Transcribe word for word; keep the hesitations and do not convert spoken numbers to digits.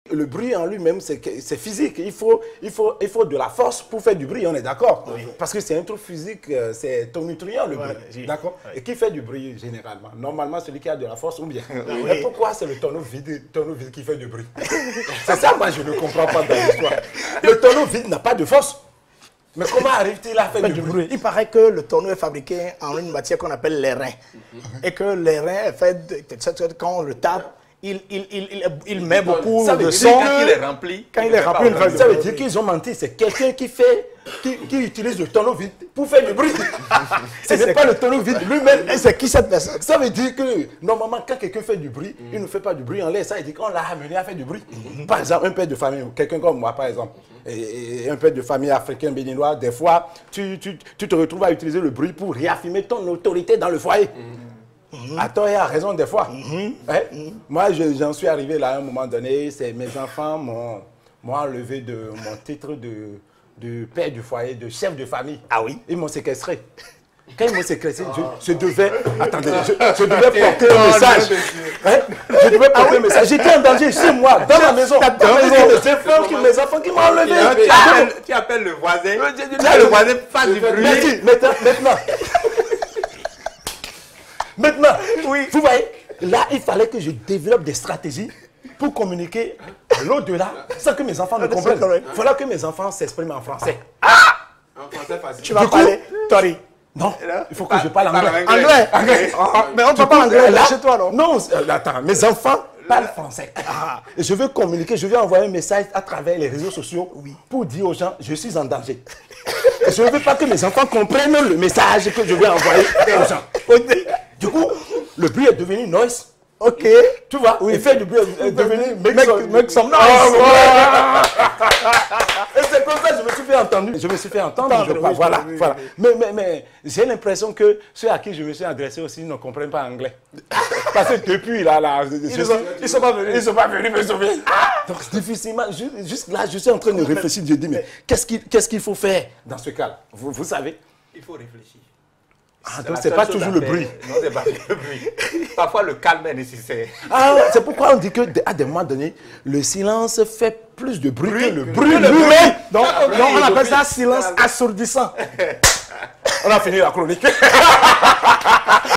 le bruit en lui-même, c'est physique. Il faut, il, faut, il faut de la force pour faire du bruit, on est d'accord? Oui. Parce que c'est un truc physique, c'est tonitruant le bruit. Ouais, d'accord? Oui. Et qui fait du bruit généralement? Normalement, celui qui a de la force ou bien. Oui. Mais pourquoi c'est le tonneau vide, tonneau vide qui fait du bruit? C'est ça, moi, je ne comprends pas dans l'histoire. Le tonneau vide n'a pas de force. Mais comment arrive-t-il à faire du bruit? Il paraît que le tonneau est fabriqué en une matière qu'on appelle l'airain. Mm-hmm. Et que l'airain est fait de, quand on le tape, il, il, il, il, il met beaucoup ça de son. Quand il est rempli, quand il est rempli, il ça veut dire qu'ils ont menti. C'est quelqu'un qui fait, qui, qui utilise le tonneau vide pour faire du bruit. Ce n'est pas le tonneau vide lui-même. Et c'est qui cette personne? Ça veut dire que normalement, quand quelqu'un fait du bruit, mm. il ne fait pas du bruit en l'air. Ça veut dire qu'on l'a amené à faire du bruit. Mm. Par exemple, un père de famille, quelqu'un comme moi, par exemple, et, et un père de famille africain, béninois, des fois, tu, tu, tu te retrouves à utiliser le bruit pour réaffirmer ton autorité dans le foyer. Mm. Mm-hmm. À tort et à raison des fois. Mm-hmm. hein? Mm-hmm. Moi, j'en suis arrivé là à un moment donné, c'est mes enfants m'ont enlevé de mon titre de, de père du foyer, de chef de famille. Ah oui? Ils m'ont séquestré. Quand ils m'ont séquestré, je, je devais, attendez, je, je devais porter un message. Hein? Je devais porter ah oui? un message. J'étais en danger chez moi, dans ma maison. Dans ma maison. Mes enfants qui, mes enfants qui m'ont enlevé. Tu appelles, tu appelles le voisin. Là, le voisin fait du bruit. Merci. Maintenant, maintenant. Maintenant, oui. Vous voyez, là, il fallait que je développe des stratégies pour communiquer à l'au-delà sans que mes enfants ne comprennent. Il fallait que mes enfants s'expriment en français. Ah! En français facile. Tu vas parler, Tori? Non, il faut que je parle anglais. Anglais? Anglais. Mais on ne parle pas anglais là chez toi, non? Non, attends, mes enfants parlent français. Ah. Et je veux communiquer, je veux envoyer un message à travers les réseaux sociaux oui. pour dire aux gens, je suis en danger. Et je ne veux pas que mes enfants comprennent le message que je veux envoyer aux gens. Du coup, le bruit est devenu noise. Ok. Tu vois, oui. L'effet du bruit est devenu make, make, some, make some noise. Oh, et c'est comme ça que je me suis fait entendre. Je me suis fait entendre, entendre je crois. Oui, voilà, oui, voilà. Oui. Mais, mais, mais j'ai l'impression que ceux à qui je me suis adressé aussi ne comprennent pas anglais. Parce que depuis là, là ils ne sont, sont pas venus. Ils sont pas venus me sauver. Ah! Donc difficilement, juste là, je suis en train de réfléchir. Je dis, mais qu'est-ce qu'il qu'est-ce qu'il faut faire dans ce cas-là? Vous, vous savez? Il faut réfléchir. Ah, donc c'est pas toujours le bruit. Non, c'est pas le bruit. Parfois, le calme est nécessaire. Ah, c'est pourquoi on dit qu'à des moments donnés, le silence fait plus de bruit, bruit que le bruit lui-même. Donc, donc, on appelle ça silence assourdissant. On a fini la chronique.